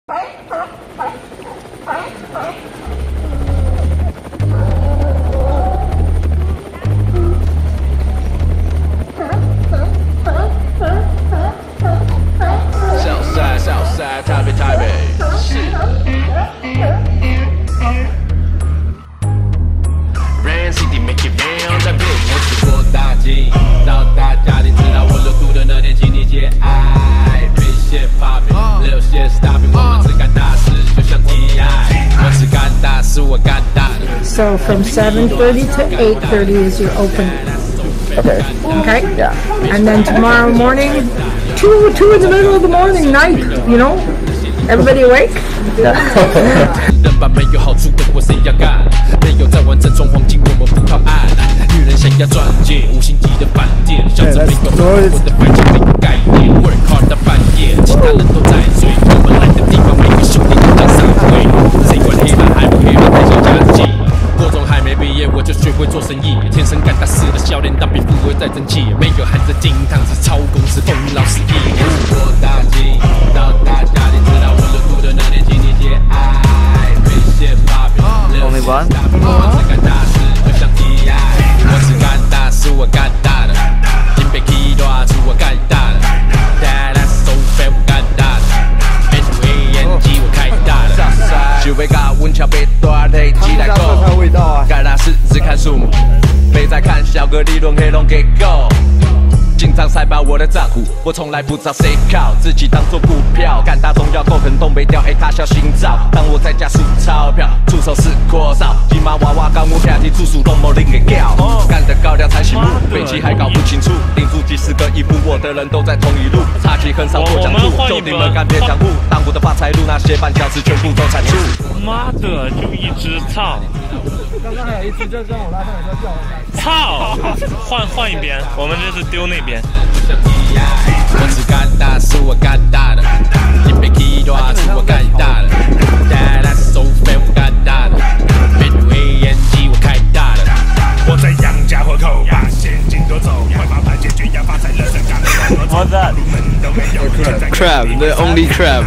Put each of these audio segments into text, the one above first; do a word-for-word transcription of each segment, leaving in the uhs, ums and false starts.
台北，台北市。Rain City make it rain， 在北我吃过大金，到大家庭知道我流毒的那天，请你节哀。被蟹 popping， 流蟹 stopping， 我们只干大事，就像 T I。我只干大事，我干大的。 So from seven thirty to eight thirty is your open. Okay. Okay. Yeah. And then tomorrow morning, two two in the middle of the morning, night. You know, everybody awake. Yeah. 人把没有好处的活谁要干？没有在完整中黄金，我们不靠岸。女人想要钻戒，五星级的饭店，想着没有我的白金没有概念。Work hard 到半夜，其他人都在睡，我们来的地方每个兄弟都当上位。谁管黑板还不黑板，太想加急。国中还没毕业，我就学会做生意，天生干大事的笑脸，当比富贵再争气。没有含着金汤匙，操公司风老十亿。我大金到大家庭知道我流毒的那天，请你节哀。被蟹 popping， Only one？ 我只干大事，就像 T I。我只干大事，我干大的。金杯 key 大出，我干大的。带来收费，我干大的。N U A N G 我开大的。就被搞温桥被大累积来够。干大事只看数目，没在看小哥理论黑龙给够。经常塞爆我的账户，我从来不找谁靠，自己当做股票，干大中要够狠，动没掉，哎，他小心照。当我在家数钞票，出手是阔少，金马娃娃刚我下体，出数都没零给掉，干得高粱才醒目，飞机还搞不清楚，盯住几十个一步，我的人都在同一路，差距很少做讲述，兄弟们干别讲误，当我的发财路那些绊脚石全部都铲除。 妈的，就一只操！ 刚刚还有一只，就跟我拉上来说叫我来。 操！换换一边，我们这是丢那边。 我只干大事，我干大的。一杯 key 大出，我干大的。带来收费，我干大的。N U A N G 我开大的。 我在养家活口，把现金夺走，快把盘解决，要发财，人生干了多走。入门都没有 crab, the only crab.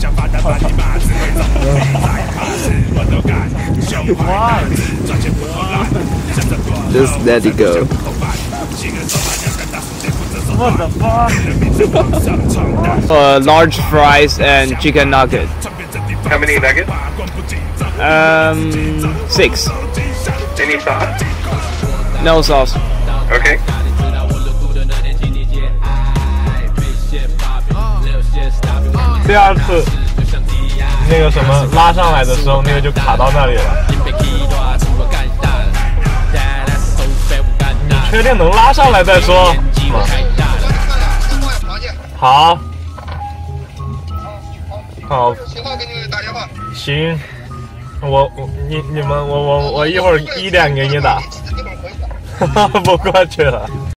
Just let it go. What the fuck? Uh, large fries and chicken nugget. How many nuggets? Um, six. Any sauce? No sauce. Okay. 第二次那个什么拉上来的时候，那个就卡到那里了。你确定能拉上来再说？好。好。 信号给你们打电话。 行，我我你你们我我我一会儿一点给你打。不过去了。